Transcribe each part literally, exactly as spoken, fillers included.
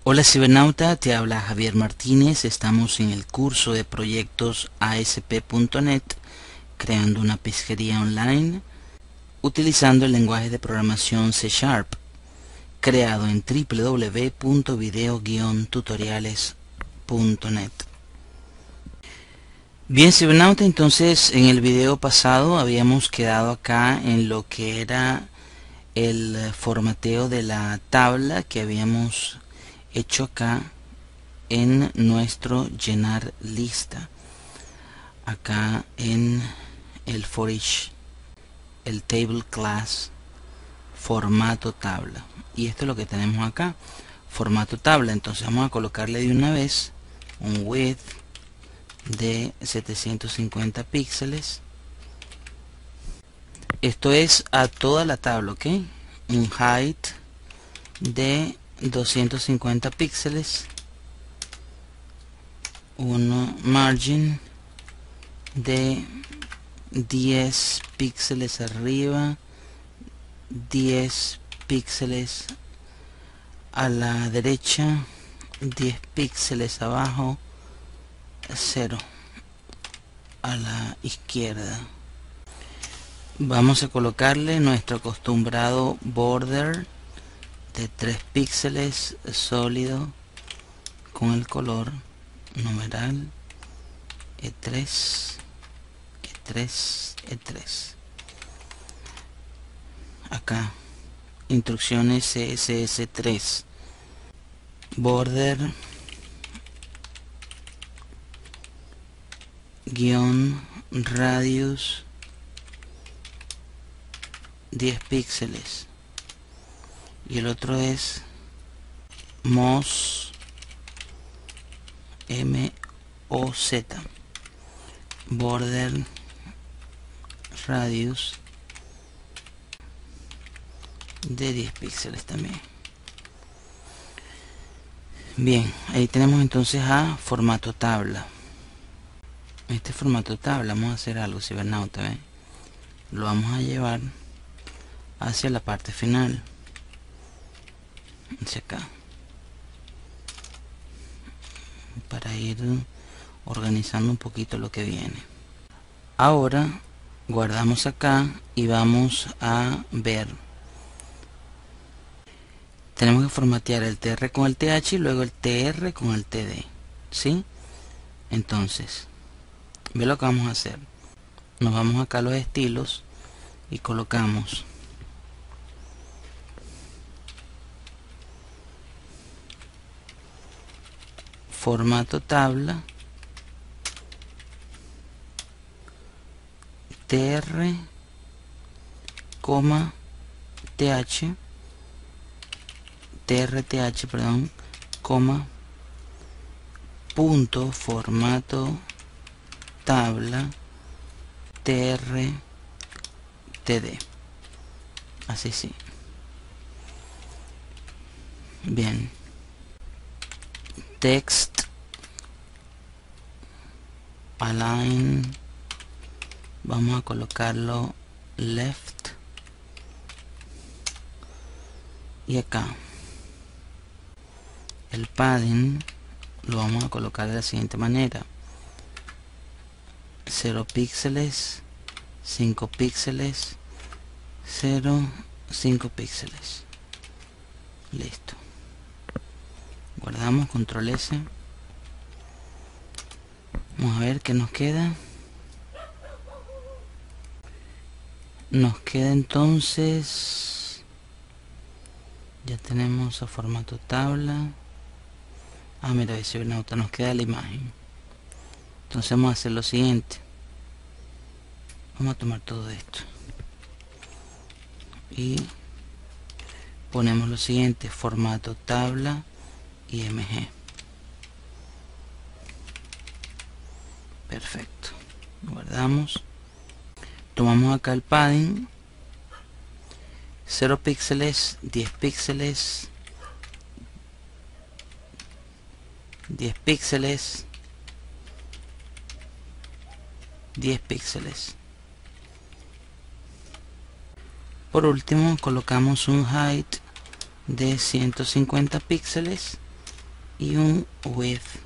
Hola cibernauta, te habla Javier Martínez. Estamos en el curso de proyectos A S P punto net, creando una pesquería online utilizando el lenguaje de programación C Sharp, creado en w w w punto video guion tutoriales punto net. Bien cibernauta, entonces en el video pasado habíamos quedado acá en lo que era el formateo de la tabla que habíamos hecho acá en nuestro llenar lista, acá en el for each, el table class formato tabla, y esto es lo que tenemos acá, formato tabla. Entonces vamos a colocarle de una vez un width de setecientos cincuenta píxeles. Esto es a toda la tabla, ok. Un height de doscientos cincuenta píxeles, un margin de diez píxeles arriba, diez píxeles a la derecha, diez píxeles abajo, cero a la izquierda. Vamos a colocarle nuestro acostumbrado border de tres píxeles sólido con el color numeral E tres, E tres, E tres. Acá, instrucciones C S S tres. Border guión radius diez píxeles. Y el otro es Moz, M O Z, border radius de diez píxeles también. Bien, ahí tenemos entonces a formato tabla. Este formato tabla vamos a hacer algo cibernauta, ¿eh? Lo vamos a llevar hacia la parte final, hacia acá, para ir organizando un poquito lo que viene. Ahora guardamos acá y vamos a ver. Tenemos que formatear el T R con el T H y luego el T R con el T D, ¿sí? Entonces, ve lo que vamos a hacer. Nos vamos acá a los estilos y colocamos formato tabla, T R, coma, T H, T R T H, perdón, coma, punto, formato tabla, T R T D. Así sí. Bien. Text align, vamos a colocarlo left, y acá el padding lo vamos a colocar de la siguiente manera: cero píxeles, cinco píxeles, cero, cinco píxeles. Listo. Guardamos, control S. Vamos a ver qué nos queda. Nos queda entonces, ya tenemos a formato tabla. Ah, mira, ese cibernauta, nos queda la imagen. Entonces vamos a hacer lo siguiente. Vamos a tomar todo esto y ponemos lo siguiente: formato tabla I M G. Perfecto. Guardamos. Tomamos acá el padding, cero píxeles, diez píxeles, diez píxeles, diez píxeles. Por último colocamos un height de ciento cincuenta píxeles y un width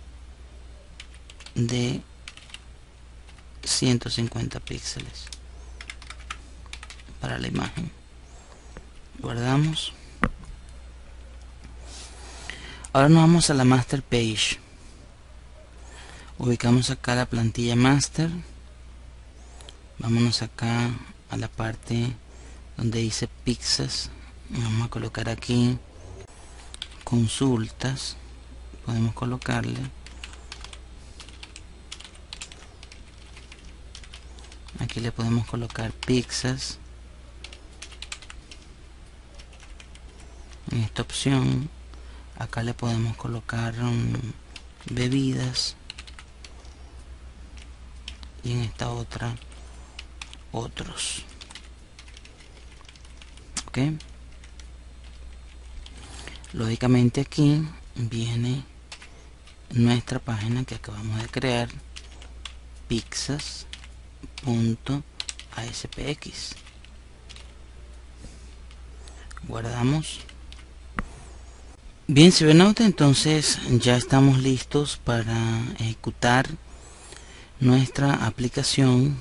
de ciento cincuenta píxeles para la imagen. Guardamos. Ahora nos vamos a la master page. Ubicamos acá la plantilla master. Vámonos acá a la parte donde dice Pixas. Vamos a colocar aquí consultas. Podemos colocarle. Aquí le podemos colocar Pixas. En esta opción acá le podemos colocar um, bebidas, y en esta otra otros. Ok, lógicamente aquí viene nuestra página que acabamos de crear, pixas punto a s p x. Guardamos. Bien, cibernauta, entonces ya estamos listos para ejecutar nuestra aplicación.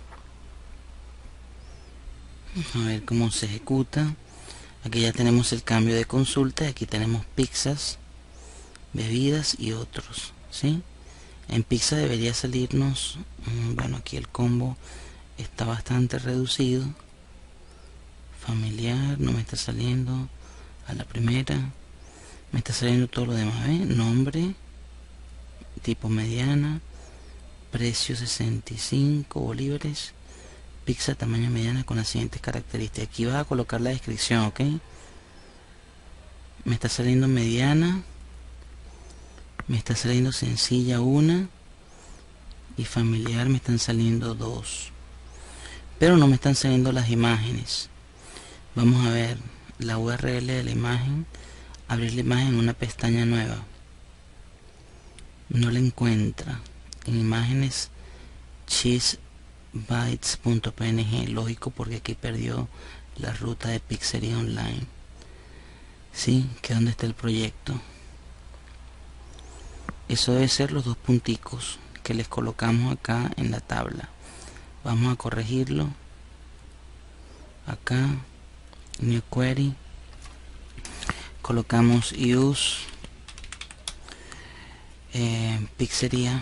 A ver cómo se ejecuta. Aquí ya tenemos el cambio de consulta. Aquí tenemos pizzas, bebidas y otros, ¿sí? En pizza debería salirnos, bueno, aquí el combo está bastante reducido. Familiar, no me está saliendo a la primera. Me está saliendo todo lo demás, ¿eh? Nombre, tipo mediana, precio sesenta y cinco bolívares, pizza tamaño mediana con las siguientes características. Aquí vas a colocar la descripción, ¿ok? Me está saliendo mediana, me está saliendo sencilla una, y familiar me están saliendo dos, pero no me están saliendo las imágenes. Vamos a ver la U R L de la imagen. Abrir la imagen en una pestaña nueva. No la encuentra. En imágenes cheesebytes punto p n g. Lógico, porque aquí perdió la ruta de Pizzería Online. Sí, que dónde está el proyecto. Eso debe ser los dos punticos que les colocamos acá en la tabla. Vamos a corregirlo. Acá, New Query. Colocamos use eh, pizzería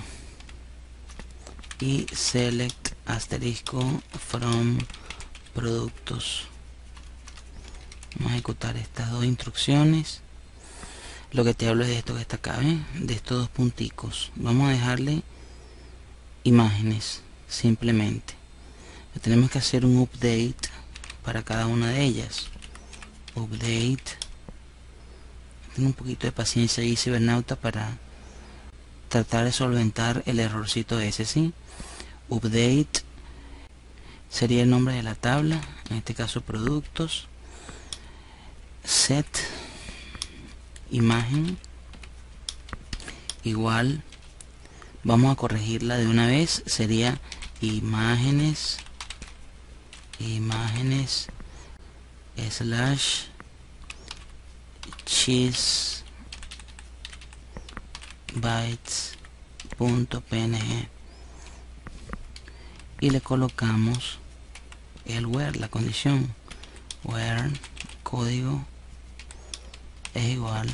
y select asterisco from productos. Vamos a ejecutar estas dos instrucciones. Lo que te hablo es de esto que está acá, ¿eh? De estos dos punticos. Vamos a dejarle imágenes simplemente. Tenemos que hacer un update para cada una de ellas. Update. Ten un poquito de paciencia ahí, cibernauta, para tratar de solventar el errorcito ese, ¿sí? Update sería el nombre de la tabla, en este caso productos. Set imagen igual, vamos a corregirla de una vez, sería imágenes imágenes slash cheesebytes punto p n g y le colocamos el where, la condición where código es igual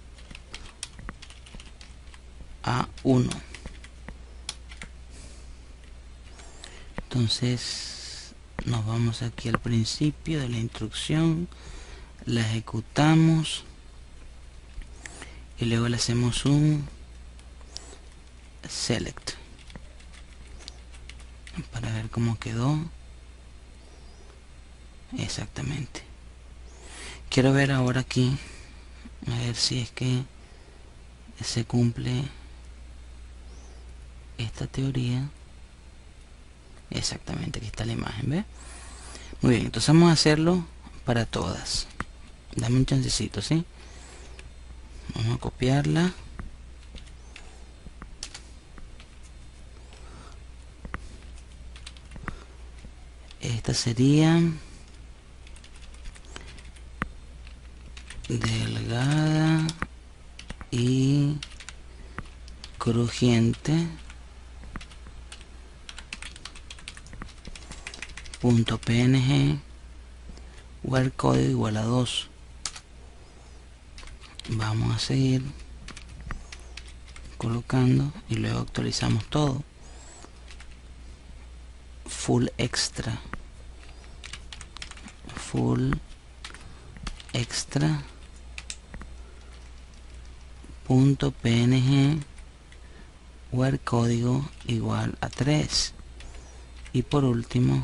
a uno. Entonces nos vamos aquí al principio de la instrucción, la ejecutamos y luego le hacemos un select para ver cómo quedó exactamente. Quiero ver ahora aquí, a ver si es que se cumple esta teoría. Exactamente, aquí está la imagen, ¿ve? Muy bien, entonces vamos a hacerlo para todas. Dame un chancecito, ¿sí? Vamos a copiarla. Esta sería delgada y crujiente punto png where código igual a dos. Vamos a seguir colocando y luego actualizamos todo. Full extra full extra punto png where código igual a tres. Y por último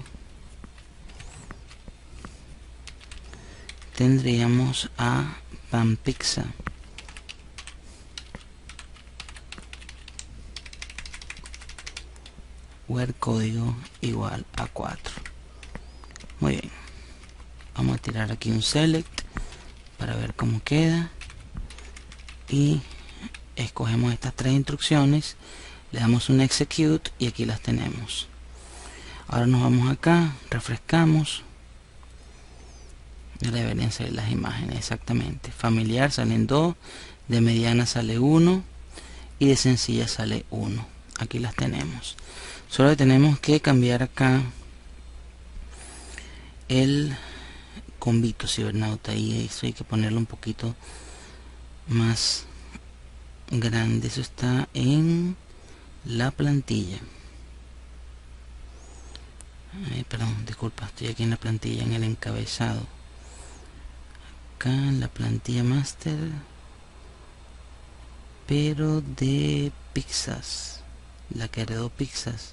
tendríamos a panpizza where código igual a cuatro. Muy bien, vamos a tirar aquí un select para ver cómo queda y escogemos estas tres instrucciones, le damos un execute y aquí las tenemos. Ahora nos vamos acá, refrescamos. Ya deberían salir las imágenes exactamente. Familiar salen dos, de mediana sale uno y de sencilla sale uno. Aquí las tenemos. Solo tenemos que cambiar acá el convito cibernauta y eso hay que ponerlo un poquito más grande. Eso está en la plantilla. Ay, perdón, disculpa, estoy aquí en la plantilla, en el encabezado. Acá en la plantilla master, pero de pizzas, la que heredó pizzas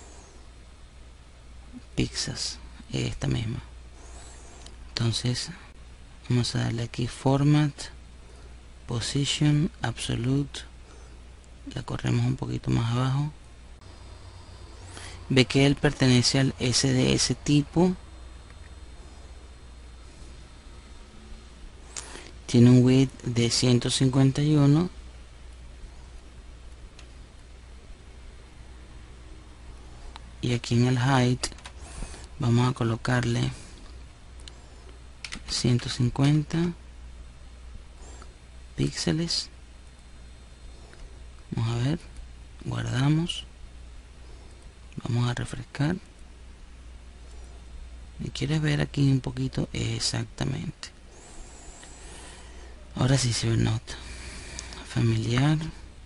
pizzas esta misma. Entonces vamos a darle aquí format position absolute, la corremos un poquito más abajo. Ve que él pertenece al S D S tipo, tiene un width de ciento cincuenta y uno y aquí en el height vamos a colocarle ciento cincuenta píxeles. Vamos a ver, guardamos, vamos a refrescar y quieres ver aquí un poquito exactamente. Ahora sí se ve nota familiar,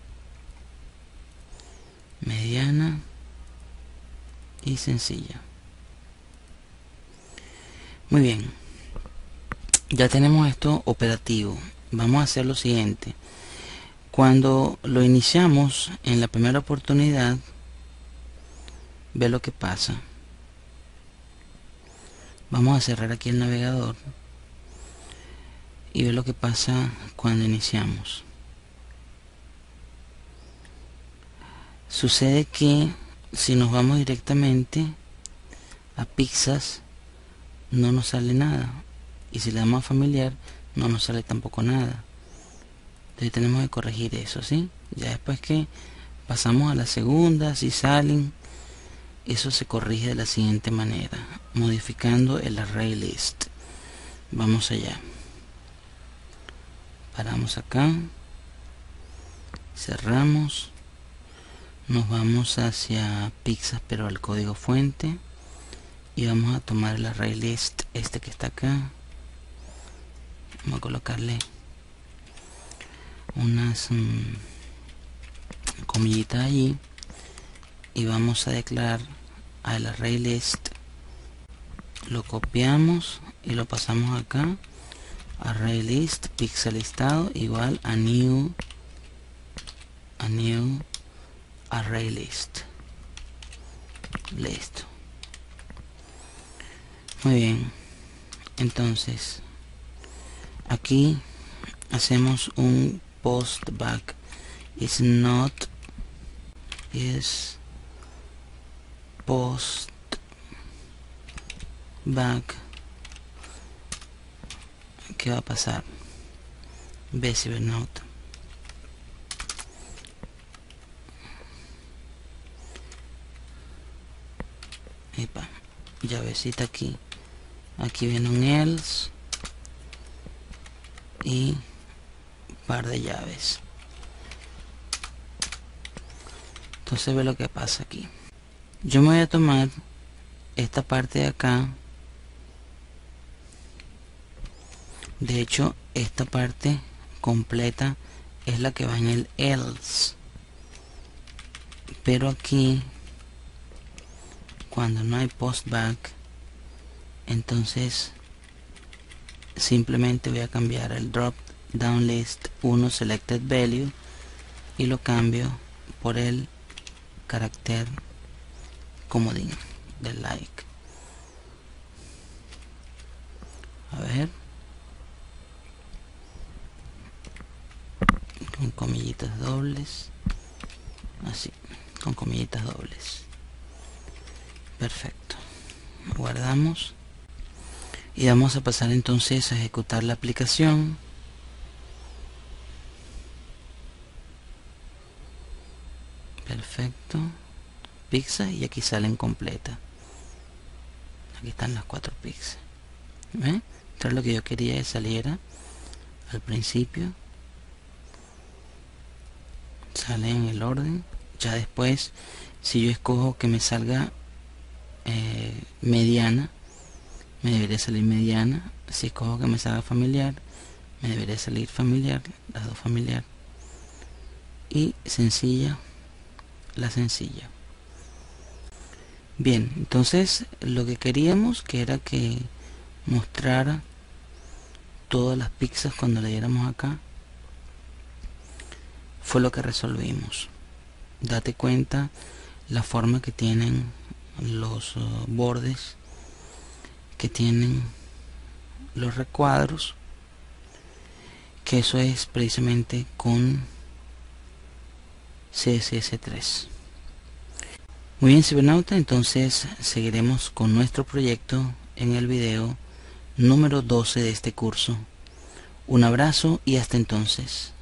mediana y sencilla. Muy bien, ya tenemos esto operativo. Vamos a hacer lo siguiente. Cuando lo iniciamos en la primera oportunidad, ve lo que pasa. Vamos a cerrar aquí el navegador y ve lo que pasa cuando iniciamos. Sucede que si nos vamos directamente a pizzas no nos sale nada, y si le damos a familiar no nos sale tampoco nada. Entonces tenemos que corregir eso, ¿sí? Ya después que pasamos a la segunda, si salen, eso se corrige de la siguiente manera, modificando el array list. Vamos allá, paramos acá, cerramos, nos vamos hacia pizzas pero al código fuente y vamos a tomar el array list este que está acá. Vamos a colocarle unas um, comillitas allí y vamos a declarar al array list, lo copiamos y lo pasamos acá, array list pixel listado igual a new a new array list. Listo. Muy bien, entonces aquí hacemos un post back is not is post back. ¿Qué va a pasar? Ve cibernauta, epa, llavecita aquí, aquí viene un else y par de llaves. Entonces ve lo que pasa aquí. Yo me voy a tomar esta parte de acá. De hecho, esta parte completa es la que va en el else. Pero aquí, cuando no hay postback, entonces simplemente voy a cambiar el drop down list uno selected value y lo cambio por el carácter comodín del like. A ver, con comillitas dobles, así, con comillitas dobles. Perfecto. Guardamos y vamos a pasar entonces a ejecutar la aplicación. Perfecto. Pizza, y aquí salen completas. Aquí están las cuatro pizzas. ¿Ven? Esto es lo que yo quería que saliera al principio. Sale en el orden. Ya después, si yo escojo que me salga eh, mediana, me debería salir mediana. Si escojo que me salga familiar, me debería salir familiar, las dos familiar. Y sencilla, la sencilla. Bien, entonces lo que queríamos, que era que mostrara todas las pizzas cuando le diéramos acá, fue lo que resolvimos. Date cuenta la forma que tienen los uh, bordes, que tienen los recuadros, que eso es precisamente con C S S tres. Muy bien, cibernauta, entonces seguiremos con nuestro proyecto en el video número doce de este curso. Un abrazo y hasta entonces.